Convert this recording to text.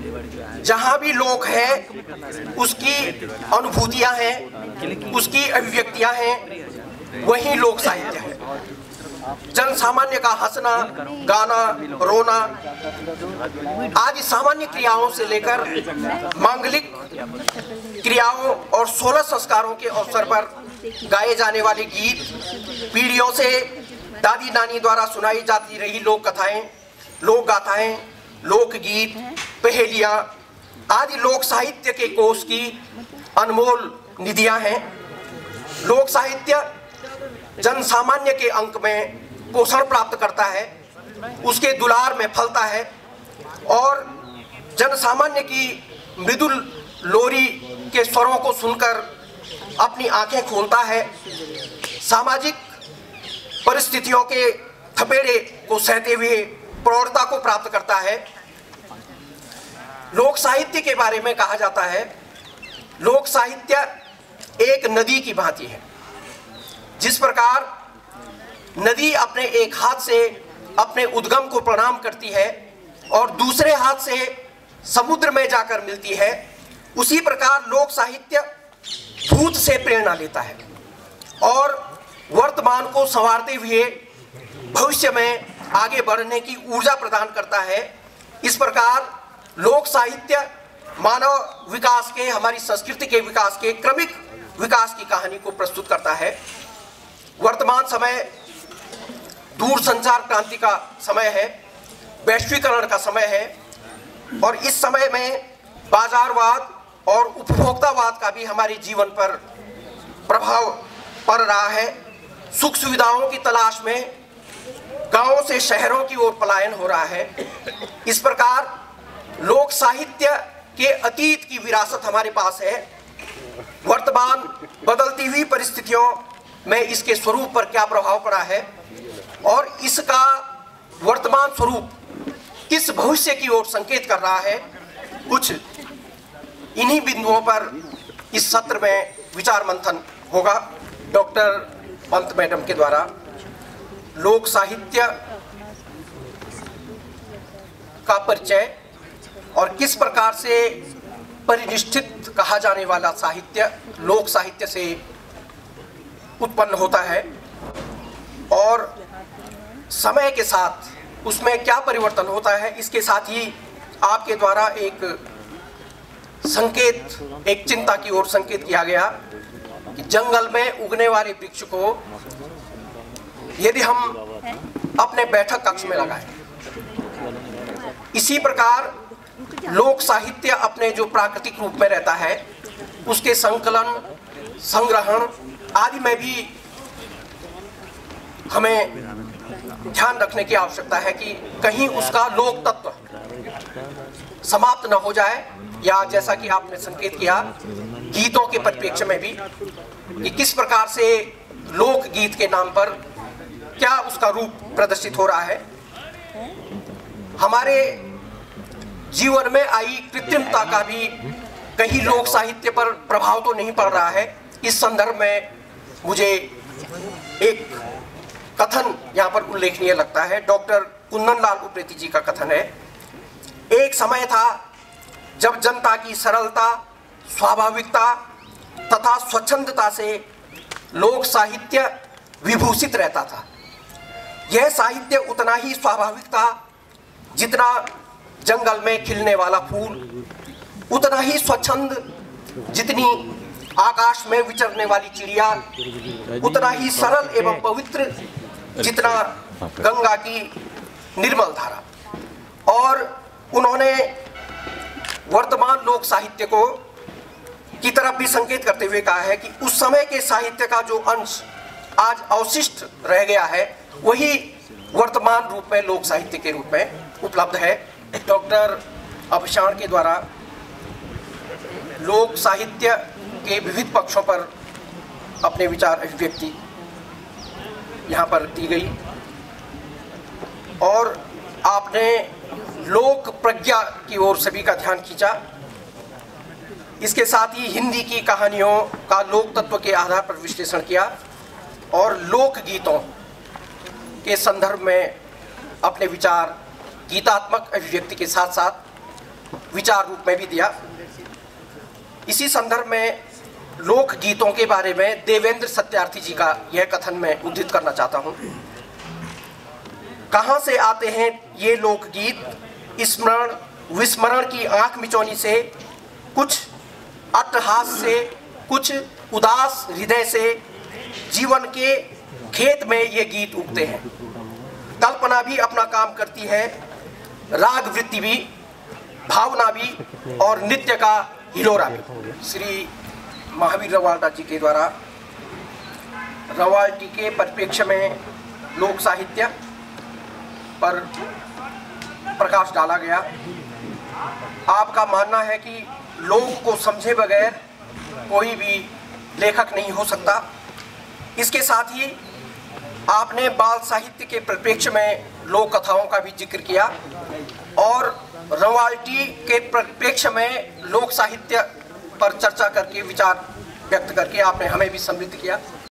जहाँ भी लोक है उसकी अनुभूतियाँ हैं, उसकी अभिव्यक्तियाँ हैं, वही लोक साहित्य है। जन सामान्य का हंसना, गाना, रोना आदि सामान्य क्रियाओं से लेकर मांगलिक क्रियाओं और 16 संस्कारों के अवसर पर गाए जाने वाले गीत, पीढ़ियों से दादी नानी द्वारा सुनाई जाती रही लोक कथाएं, लोक गाथाएं, लोकगीत, पहेलियां आदि लोक साहित्य के कोष की अनमोल निधियां हैं। लोक साहित्य जन सामान्य के अंक में पोषण प्राप्त करता है, उसके दुलार में फलता है और जन सामान्य की मृदुल लोरी के स्वरों को सुनकर अपनी आंखें खोलता है, सामाजिक परिस्थितियों के थपेड़े को सहते हुए प्रौढ़ता को प्राप्त करता है। लोक साहित्य के बारे में कहा जाता है, लोक साहित्य एक नदी की भांति है। जिस प्रकार नदी अपने एक हाथ से अपने उद्गम को प्रणाम करती है और दूसरे हाथ से समुद्र में जाकर मिलती है, उसी प्रकार लोक साहित्य भूत से प्रेरणा लेता है और वर्तमान को संवारते हुए भविष्य में आगे बढ़ने की ऊर्जा प्रदान करता है। इस प्रकार लोक साहित्य मानव विकास के, हमारी संस्कृति के विकास के क्रमिक विकास की कहानी को प्रस्तुत करता है। वर्तमान समय दूरसंचार क्रांति का समय है, वैश्वीकरण का समय है और इस समय में बाजारवाद और उपभोक्तावाद का भी हमारे जीवन पर प्रभाव पड़ रहा है। सुख सुविधाओं की तलाश में गांवों से शहरों की ओर पलायन हो रहा है। इस प्रकार लोक साहित्य के अतीत की विरासत हमारे पास है। वर्तमान बदलती हुई परिस्थितियों में इसके स्वरूप पर क्या प्रभाव पड़ा है और इसका वर्तमान स्वरूप किस भविष्य की ओर संकेत कर रहा है, कुछ इन्हीं बिंदुओं पर इस सत्र में विचार मंथन होगा। डॉक्टर पंत मैडम के द्वारा लोक साहित्य का परिचय और किस प्रकार से परिनिष्ठित कहा जाने वाला साहित्य लोक साहित्य से उत्पन्न होता है और समय के साथ उसमें क्या परिवर्तन होता है, इसके साथ ही आपके द्वारा एक संकेत, एक चिंता की ओर संकेत किया गया कि जंगल में उगने वाले वृक्ष को यदि हम अपने बैठक कक्ष में लगाएं, इसी प्रकार लोक साहित्य अपने जो प्राकृतिक रूप में रहता है उसके संकलन, संग्रहण आदि में भी हमें ध्यान रखने की आवश्यकता है कि कहीं उसका लोक तत्व समाप्त न हो जाए, या जैसा कि आपने संकेत किया गीतों के परिप्रेक्ष्य में भी कि किस प्रकार से लोक गीत के नाम पर क्या उसका रूप प्रदर्शित हो रहा है। हमारे जीवन में आई कृत्रिमता का भी कहीं लोक साहित्य पर प्रभाव तो नहीं पड़ रहा है। इस संदर्भ में मुझे एक कथन यहाँ पर उल्लेखनीय लगता है। डॉक्टर कुंदनलाल उप्रेती जी का कथन है, एक समय था जब जनता की सरलता, स्वाभाविकता तथा स्वच्छंदता से लोक साहित्य विभूषित रहता था। यह साहित्य उतना ही स्वाभाविक था जितना जंगल में खिलने वाला फूल, उतना ही स्वच्छंद जितनी आकाश में विचरने वाली चिड़िया, उतना ही सरल एवं पवित्र जितना गंगा की निर्मल धारा। और उन्होंने वर्तमान लोक साहित्य को की तरफ भी संकेत करते हुए कहा है कि उस समय के साहित्य का जो अंश आज अवशिष्ट रह गया है वही वर्तमान रूप में लोक साहित्य के रूप में उपलब्ध है। डॉक्टर अभिशाण के द्वारा लोक साहित्य के विविध पक्षों पर अपने विचार अभिव्यक्ति यहाँ पर दी गई और आपने लोक प्रज्ञा की ओर सभी का ध्यान खींचा। इसके साथ ही हिंदी की कहानियों का लोक तत्व के आधार पर विश्लेषण किया और लोक गीतों के संदर्भ में अपने विचार गीतात्मक अभिव्यक्ति के साथ साथ विचार रूप में भी दिया। इसी संदर्भ में लोकगीतों के बारे में देवेंद्र सत्यार्थी जी का यह कथन मैं उद्धृत करना चाहता हूँ। कहाँ से आते हैं ये लोकगीत, स्मरण विस्मरण की आंख मिचौनी से, कुछ अट्टहास से, कुछ उदास हृदय से, जीवन के खेत में ये गीत उगते हैं। कल्पना भी अपना काम करती है, राग वृत्ति भी, भावना भी और नृत्य का हिलोरा भी। श्री महावीर रवाल्टा जी के द्वारा रवाल्टी के परिप्रेक्ष्य में लोक साहित्य पर प्रकाश डाला गया। आपका मानना है कि लोक को समझे बगैर कोई भी लेखक नहीं हो सकता। इसके साथ ही आपने बाल साहित्य के परिप्रेक्ष्य में लोक कथाओं का भी जिक्र किया और रवाल्टी के परिप्रेक्ष्य में लोक साहित्य पर चर्चा करके, विचार व्यक्त करके आपने हमें भी समृद्ध किया।